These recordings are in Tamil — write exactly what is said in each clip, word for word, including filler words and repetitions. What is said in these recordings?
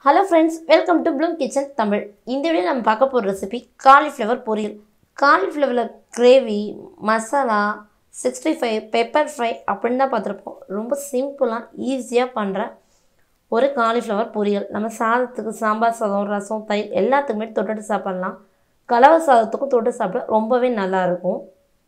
Hello friends, welcome to Bloom Kitchen Tamil. In this video, we will talk about recipe Cauliflower Poriyal. Cauliflower gravy, masala, sixty-five, pepper fry, அப்படினா பார்த்திருப்போம். ரொம்ப சிம்பிளா ஈஸியா பண்ற ஒரு Cauliflower Poriyal. நம்ம சாதத்துக்கு சாம்பார் சாதம், ரசம், தயிர் எல்லாத்துக்குமே தொட்டுட்டு சாப்பிடலாம். கலவை சாதத்துக்கு தொட்டு சாப்பிட ரொம்பவே நல்லா இருக்கும்.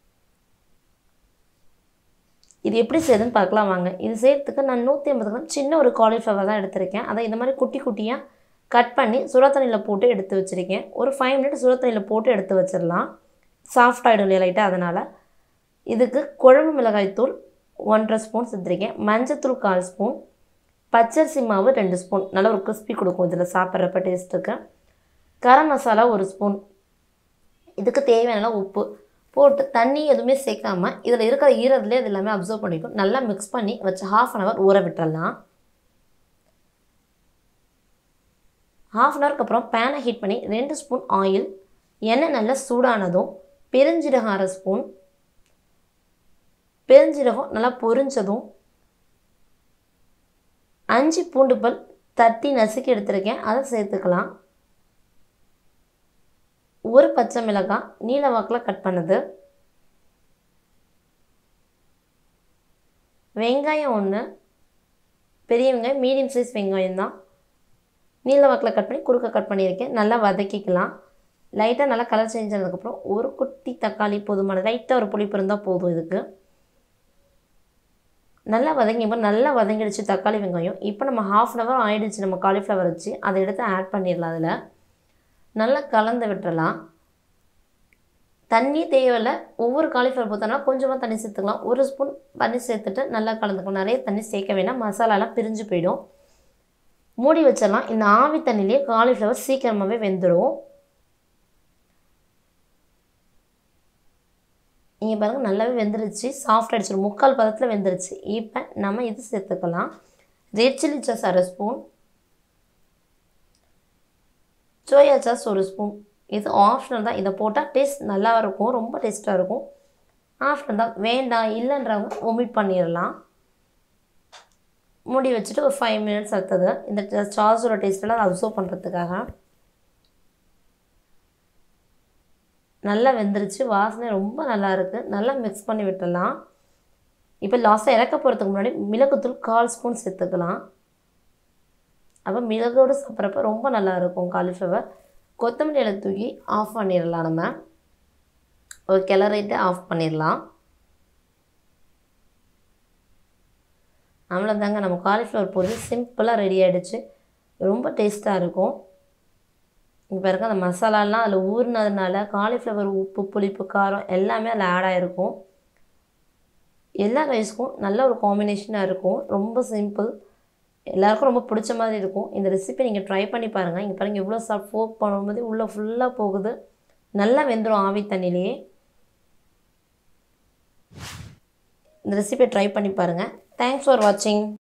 இது எப்படி செய்யறதுன்னு பார்க்கலாம் வாங்க. இது செய்யறதுக்கு நான் நூற்றி ஐம்பது கிராம் சின்ன ஒரு காலிஃப்ளவர் தான் எடுத்துர்க்கேன். அதை இந்த மாதிரி குட்டி குட்டியா கட் பண்ணி சுட தண்ணில போட்டு எடுத்து வச்சிருக்கேன். ஒரு ஐந்து மினிட் சுட தண்ணில போட்டு எடுத்து வச்சிரலாம். சாஃப்ட் ஆயிடும் லைட்டா அதனால. இதுக்கு குழம்பு மிளகாய் தூள் ஒன்றரை ஸ்பூன் சேர்த்திருக்கேன். மஞ்சள் தூள் கால் ஸ்பூன். பச்சரிசி மாவு ரெண்டு ஸ்பூன். நல்ல ஒரு கிறிஸ்பி கொடுக்கும் இதுல சாப்பிடுறப்ப டேஸ்ட்டுக்கு. கரம் மசாலா ஒரு ஸ்பூன். இதுக்கு தேவையான உப்பு போட்டு தண்ணி எதுவுமே சேர்க்காம இதில் இருக்கிற ஈரத்திலே அது எல்லாமே அப்சர்வ் பண்ணிக்கும். நல்லா மிக்ஸ் பண்ணி வச்சு ஹாஃப் அன் ஹவர் ஊற விட்டுறலாம். ஹாஃப் அன் ஹவருக்கு அப்புறம் பேனை ஹீட் பண்ணி ரெண்டு ஸ்பூன் ஆயில், எண்ணெய் நல்லா சூடானதும் பெருஞ்சீரகம் அரை ஸ்பூன், பெருஞ்சீரகம் நல்லா பொரிஞ்சதும் அஞ்சு பூண்டு பல் தட்டி நசுக்கி எடுத்துருக்கேன், அதை சேர்த்துக்கலாம். ஒரு பச்சை மிளகாய் நீல வாக்கில் கட் பண்ணது, வெங்காயம் ஒன்று, பெரிய வெங்காயம் மீடியம் சைஸ் வெங்காயம் தான், நீல வாக்கில் கட் பண்ணி குறுக்க கட் பண்ணியிருக்கேன். நல்லா வதக்கிக்கலாம். லைட்டாக நல்லா கலர் சேஞ்ச் ஆனதுக்கப்புறம் ஒரு குட்டி தக்காளி போதுமான, லைட்டாக ஒரு புளிப்பு இருந்தால் போதும். இதுக்கு நல்லா வதங்கிப்போ நல்லா வதங்கிடுச்சு தக்காளி வெங்காயம். இப்போ நம்ம ஹாஃப் அன் ஹவர் ஆயிடுச்சு நம்ம காலிஃப்ளவர் வச்சு, அதை எடுத்து ஆட் பண்ணிடலாம். அதில் நல்லா கலந்து விட்டுறலாம். தண்ணி தேவையில்லை. ஒவ்வொரு காலிஃப்ளவர் பார்த்தோம்னா கொஞ்சமாக தண்ணி சேர்த்துக்கலாம். ஒரு ஸ்பூன் தண்ணி சேர்த்துட்டு நல்லா கலந்துக்கலாம். நிறைய தண்ணி சேர்க்க வேணாம், மசாலாலாம் பிரிஞ்சு போயிடும். மூடி வச்சிடலாம். இந்த ஆவி தண்ணியிலே காலிஃப்ளவர் சீக்கிரமாகவே வெந்துடும். இங்கே பாருங்கள் நல்லாவே வெந்துருச்சு, சாஃப்ட் ஆகிடுச்சு, முக்கால் பதத்தில் வெந்துருச்சு. இப்போ நம்ம இது சேர்த்துக்கலாம். ரெட் சில்லி சாஸ் அரை ஸ்பூன், சோயா சாஸ் ஒரு ஸ்பூன். இது ஆப்ஷனல் தான். இதை போட்டால் டேஸ்ட் நல்லா இருக்கும், ரொம்ப டேஸ்ட்டாக இருக்கும். ஆப்ஷனல் தான், வேண்டாம் இல்லைன்றவங்க ஒமிட் பண்ணிடலாம். மூடி வச்சுட்டு ஒரு ஃபைவ் மினிட்ஸ் அடுத்தது இந்த சாஸோட டேஸ்ட்டெல்லாம் அப்சர்வ் பண்ணுறதுக்காக. நல்லா வெந்துருச்சு, வாசனை ரொம்ப நல்லா இருக்குது. நல்லா மிக்ஸ் பண்ணி விட்டுடலாம். இப்போ லாஸ்ட்டாக இறக்க போகிறதுக்கு முன்னாடி மிளகுத்தூள் கால் ஸ்பூன் சேர்த்துக்கலாம். அப்போ மிளகோடு சாப்பிட்றப்ப ரொம்ப நல்லாயிருக்கும் காலிஃப்ளவர். கொத்தமல்லி இலை தூக்கி ஆஃப் பண்ணிடலாம். நம்ம ஒரு கிளறிட்டு ஆஃப் பண்ணிடலாம். அவ்வளோதாங்க, நம்ம காலிஃப்ளவர் பொரியல் சிம்பிளாக ரெடி ஆகிடுச்சு. ரொம்ப டேஸ்ட்டாக இருக்கும். இப்போ இருக்க அந்த மசாலாலாம் அதில் ஊறினதுனால காலிஃப்ளவர் உப்பு புளிப்பு காரம் எல்லாமே அதில் ஆட் ஆகிருக்கும். எல்லா ரைஸ்க்கும் நல்ல ஒரு காம்பினேஷனாக இருக்கும். ரொம்ப சிம்பிள், எல்லாருக்கும் ரொம்ப பிடிச்ச மாதிரி இருக்கும். இந்த ரெசிபி நீங்கள் ட்ரை பண்ணி பாருங்கள். இங்கே பாருங்கள் எவ்வளோ சாஃப்ட், ஃபோக் பண்ணும்போது உள்ளே ஃபுல்லாக போகுது, நல்லா வெந்துடும் ஆவி தண்ணியிலேயே. இந்த ரெசிபியை ட்ரை பண்ணி பாருங்கள். தேங்க்ஸ் ஃபார் வாட்சிங்.